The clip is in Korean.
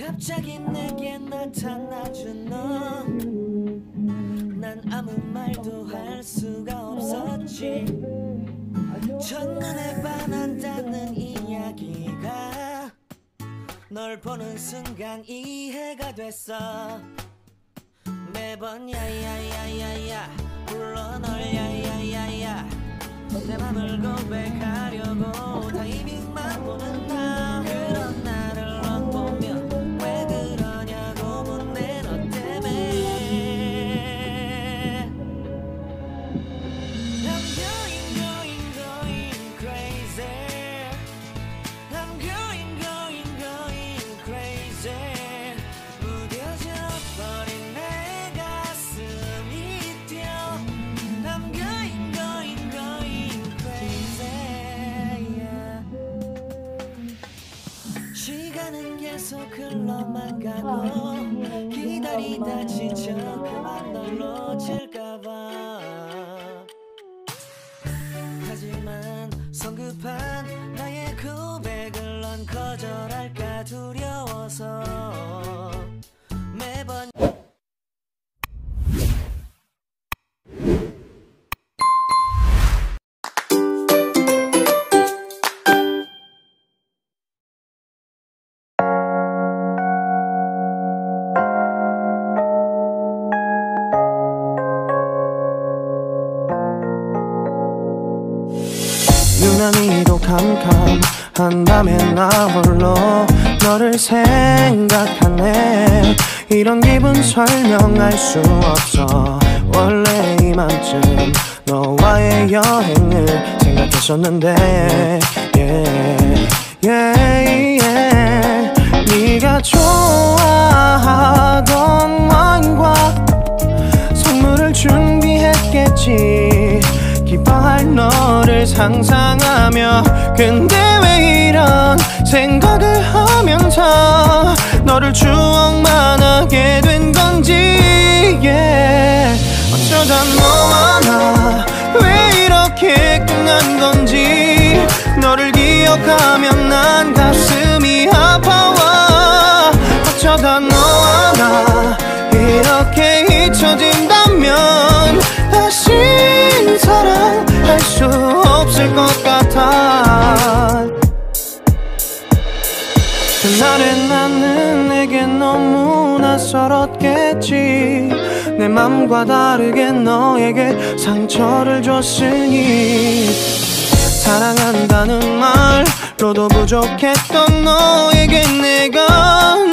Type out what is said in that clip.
갑자기 내게 나타나준 너, 난 아무 말도 할 수가 없었지. 첫눈에 반한다는 이야기가 널 보는 순간 이해가 됐어. 매번 야야야야야 불러 널 야야야야, 내 맘을 고백하려고 타이밍만 보는 나. 그런 나를 넌 보면 왜 그러냐고 묻네. 너 때문에 I'm going crazy. I'm going crazy. 무뎌져 버린 내 가슴이 뛰어. I'm going crazy, yeah. 시간은 계속 흘러만 가고 기다리다 지쳐 그만 널 놓칠까봐. 하지만 성급한 나의 고백을 넌 거절할까 두려워서 매번 유난히도 캄캄한다면 나 홀로 너를 생각하네. 이런 기분 설명할 수 없어. 원래 이맘쯤 너와의 여행을 생각했었는데 yeah, yeah, yeah. 네가 좋아하던 와인과 선물을 준비했겠지. 기뻐할 너를 상상하며. 근데 왜 이런 생각을 하면서 너를 추억만 하게 된 건지 yeah. 어쩌다 너와 나 왜 이렇게 끝난 건지. 너를 기억하면 난 가슴이 아파와. 어쩌다 너와 나 이렇게 잊혀진다면 다시 사랑할 수 없을 것 같아. 그날의 나는 내게 너무 낯설었겠지. 내 맘과 다르게 너에게 상처를 줬으니. 사랑한다는 말로도 부족했던 너에게 내가